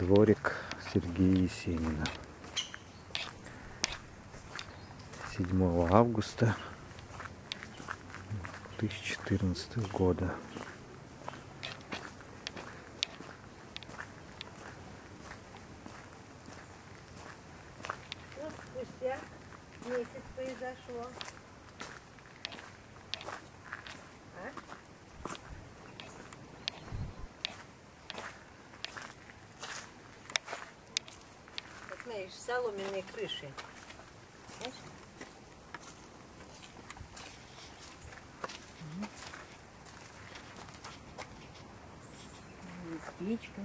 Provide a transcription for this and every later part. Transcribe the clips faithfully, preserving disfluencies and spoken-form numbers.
Дворик Сергея Есенина. седьмого августа две тысячи четырнадцатого года. Вот спустя месяц произошло. А? Вот знаешь, соломенные крыши. Знаешь? Спичка.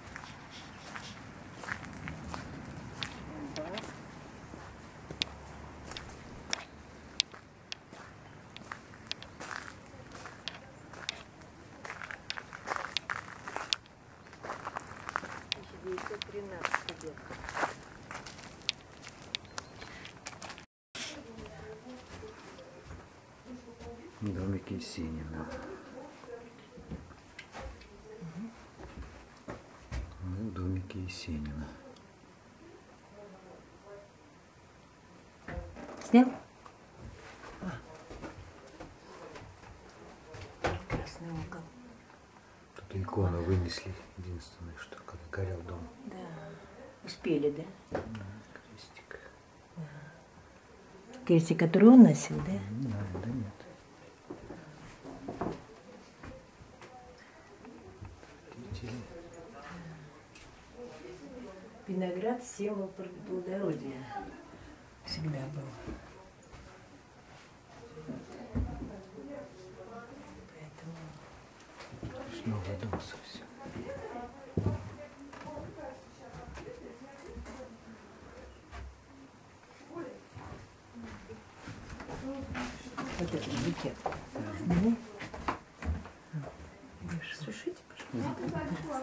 Да. тысяча девятьсот тринадцатый год. Домик Есенина. Мы в домике Есенина. Снял? А. Красный угол. Тут икону вынесли, единственное, что когда горел дом. Да. Успели, да? Да, крестик. Крестик, который он носил, да? Не знаю, да нет. Видите? Виноград символ плодородия всегда был. Поэтому Новый дом совсем. вот этот букет. Угу. Сушите, пожалуйста.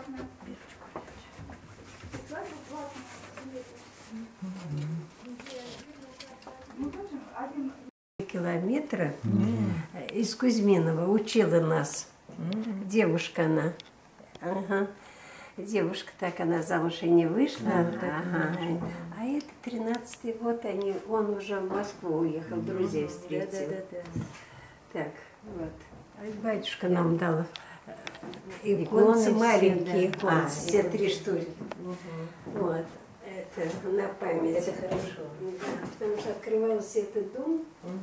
Километра mm. из Кузьминова учила нас. Mm. Девушка она. Ага. Девушка так, она замуж и не вышла. Mm. Ага. А это тринадцатый год, они, он уже в Москву уехал, mm. друзей встретил. Да, да, да, да. Так, вот. А батюшка нам дал иконцы, маленькие иконцы, а, все три штуки. Угу. Вот. Это на память. Это хорошо. Да, потому что открывался этот дом,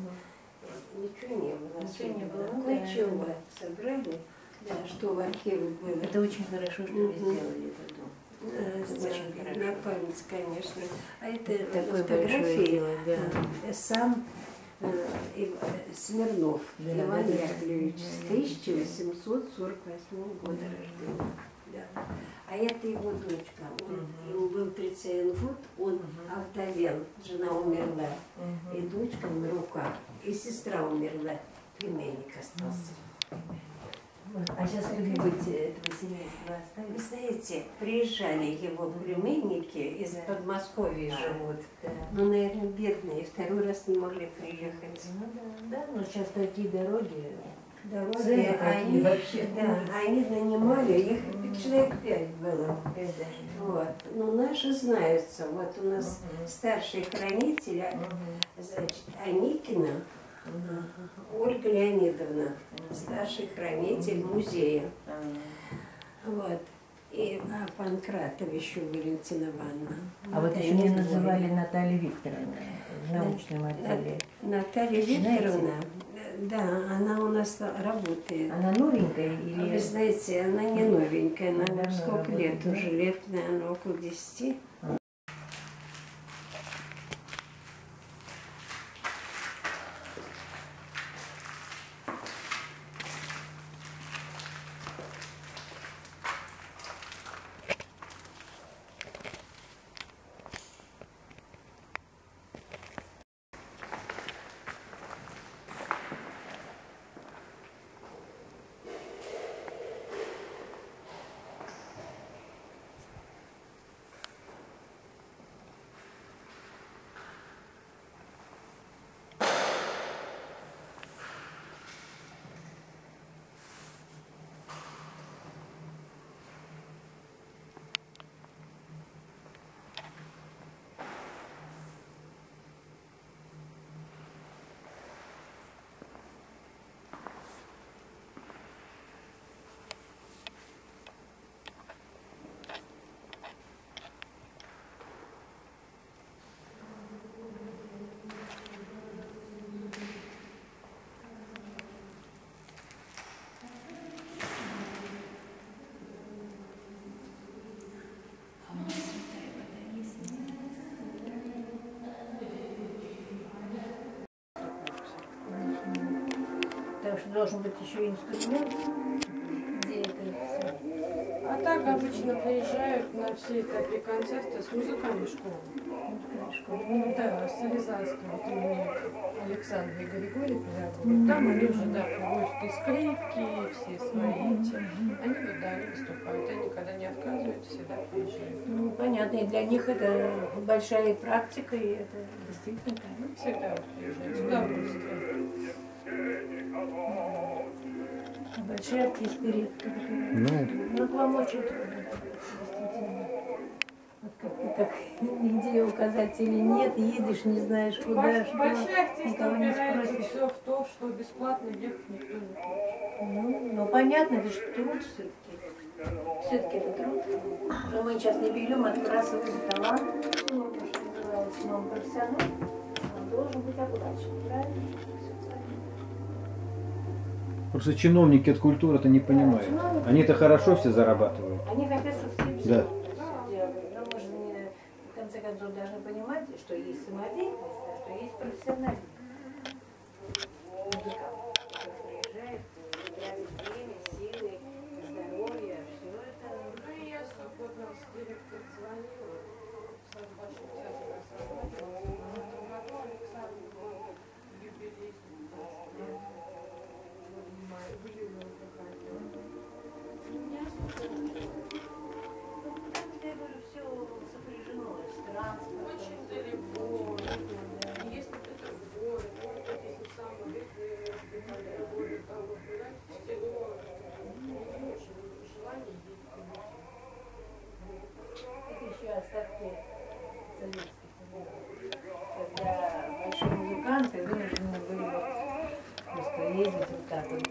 угу. ничего не было. Ничего не было. Кое-чего да. собрали, да, что в архиве было. Это очень хорошо, что вы сделали этот дом. Да, очень хорошо. На память, конечно. А это, это фотографии дело, да. сам э, Смирнов да, Иван да, Яковлевич да, с тысяча восемьсот сорок восьмого года да. рождения. Да. А это его дочка. Он, угу. Ему был тридцать один год, он угу. овдовел, жена умерла, угу. и дочка на руках, и сестра умерла, племянник остался. Угу. А сейчас кто-нибудь этого семейства оставили? Вы знаете, приезжали его племянники, из да. Подмосковья да. живут, да. но, наверное, бедные, второй раз не могли приехать. Ну да, да, но сейчас такие дороги. Дороги, Цены они, вообще, да, они нанимали, их человек пять было. Вот. Но наши знаются. Вот у нас uh-huh. старший хранитель, uh-huh. значит, Аникина, uh-huh. Ольга Леонидовна, uh-huh. старший хранитель uh-huh. музея. Uh-huh. Вот. И а Панкратов еще Валентина Ивановна. А вот, вот еще не называли Наталья Викторовна в научном отделе. Наталья Викторовна. Да, она у нас работает. Она новенькая или... Вы знаете, она не новенькая, она, она сколько лет? Уже лет, наверное, около десяти. Потому что должен быть еще инструмент. Где это все? А так обычно приезжают на все этапы концерта с музыкальной школы. Ну да, с Рязанского, вот имени Александра и Григория Педагога. Там они уже, да, привозят и скрипки, все свои эти. Они вот, да, они выступают, они никогда не отказывают, всегда приезжают. Ну, понятно, и для них это большая практика, и это действительно, Ну, конечно. всегда вот приезжают, с удовольствием. Большие артисты редко выбирают. Ну, Ну, к вам очень трудно, действительно. Вот как ты так нигде указать или нет, едешь, не знаешь куда, Больш- что, Большие артисты никого не упираются спросишь. все в то, что бесплатно ехать никто не хочет. Ну, ну, понятно, это же труд все-таки. Все-таки это труд. Но мы сейчас не берем, отбрасываем талант. Ну, то, что называется, новым профессионалом. Он должен быть оплачен, правильно? Всё правильно. Просто чиновники от культуры-то не понимают. Они-то хорошо все зарабатывают. Они хотят, чтобы все все Да. делали. Но мы же не, в конце концов должны понимать, что есть самодеятельность, а что есть профессионализм. Музыкант, который приезжает, тратит время, силы, здоровье, все это. Ну и я свободно с директором звонила, с большим театром создателем. В этом году Александр был юбилей пятнадцать лет. В мае, в июне он проходил. Я свободна. Ну, потому что я говорю, все сопряжено с транспортом. Очень далеко. И если это в город, ну, вот если в самом Бехтере, город, там вот гулять, в село, не очень желание ездить. Это еще остатки советских времен, когда большие музыканты вынуждены были вот просто ездить вот так вот.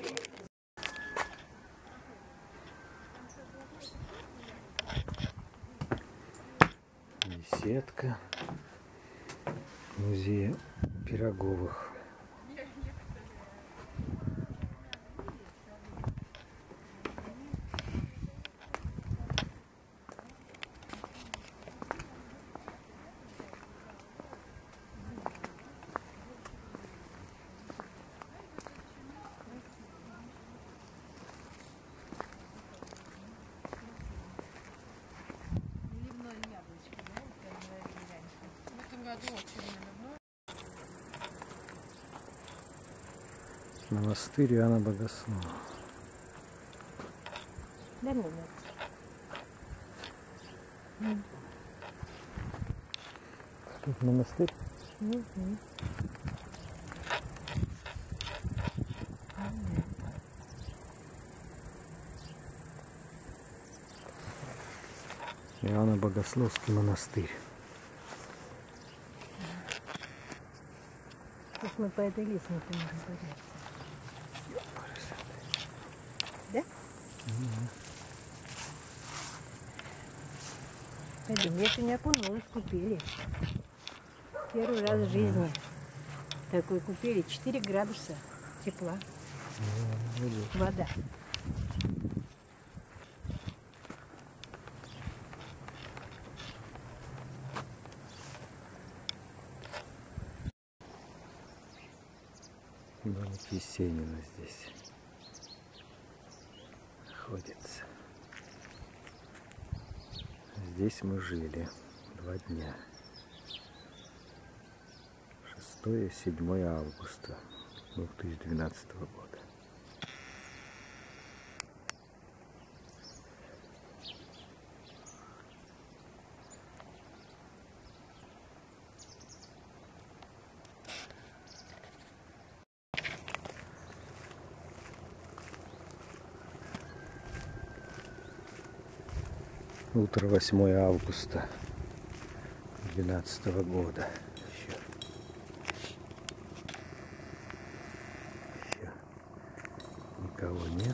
беседка музея Пироговых. В этом году очень наливной. Монастырь Иоанна Богослова. Да, ну, Тут монастырь. ну, Иоанна Богословский монастырь. сейчас мы по этой лестнице можем подняться. Да? Пойдем, я еще не окунулась, купели. Первый раз в жизни такой купели. четыре градуса тепла. Вода. Домик Есенина здесь находится. Здесь мы жили два дня. шестое-седьмое августа две тысячи двенадцатого года. Утро восьмое августа двенадцатого года. Еще. Еще никого нет.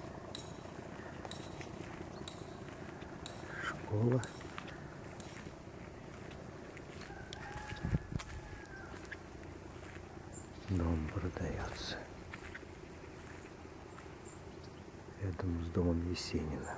Школа. Дом продается. Рядом с домом Есенина.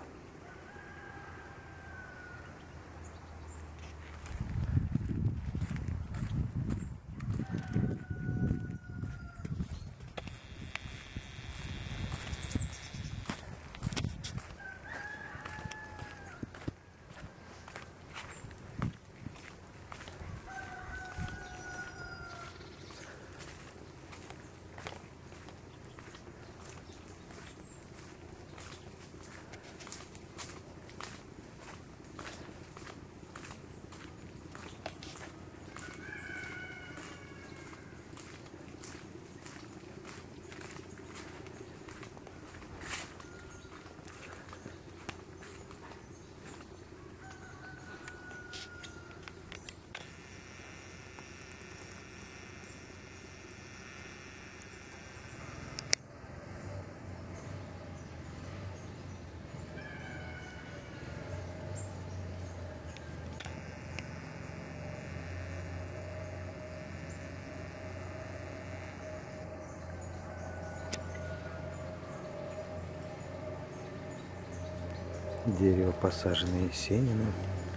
Дерево, посаженное Есениным.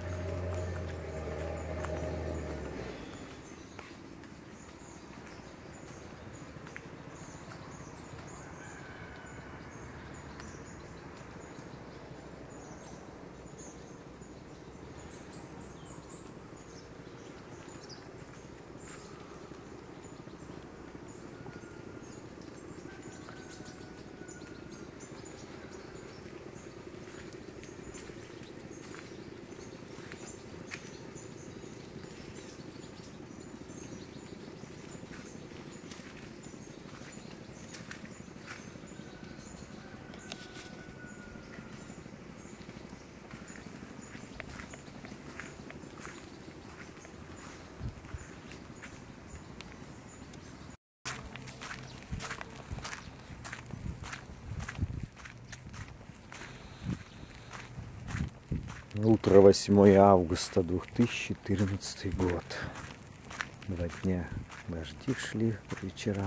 Утро восьмое августа две тысячи четырнадцатый год. Два дня дожди шли по вечерам.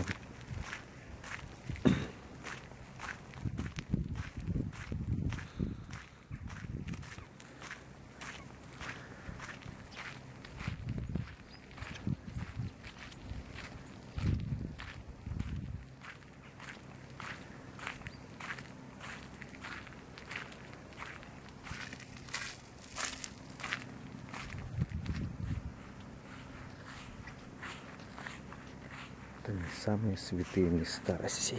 Это не самые святые места России.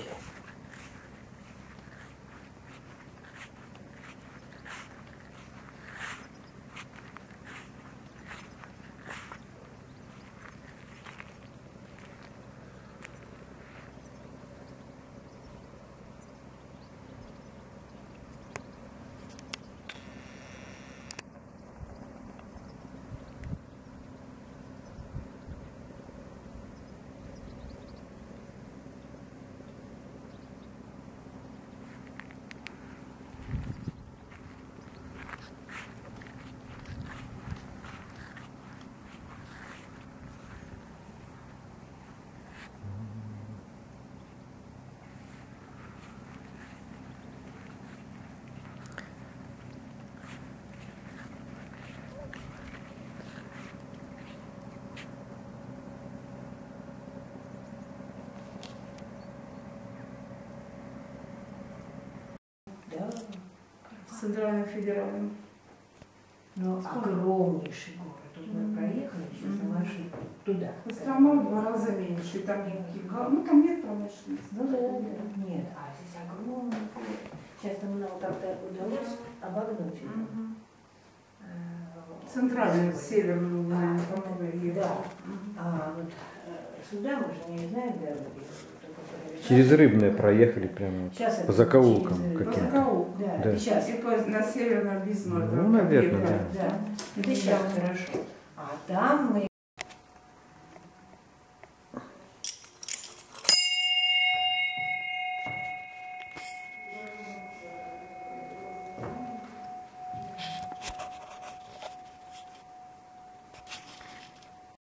Центральный федеральный. Ну, огромнейший город. Тут мы проехали сейчас на машине туда. Кострома в два раза меньше, там никаких, га- ну там нет промышленности. Ну да, да. Нет, а здесь огромный город. Сейчас нам нам как-то удалось обогнуть его. Э, Центральный, вот. северный, А, по-моему, да. ехал. А вот э, сюда мы же не знаем дороги. только проезжаем. Через Рыбное проехали прямо Сейчас по это закоулкам через- По каким-то. закоулку. Да, Да. это сейчас. И по, на северном Объездной. Ну, наверное, Да, да. Это сейчас хорошо. А там мы